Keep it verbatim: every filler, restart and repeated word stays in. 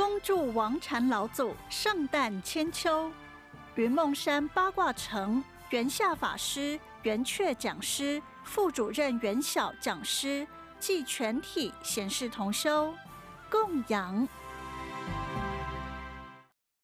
恭祝王禅老祖圣诞千秋。云梦山八卦城元夏法师、元确讲师、副主任元晓讲师暨全体贤士同修供养。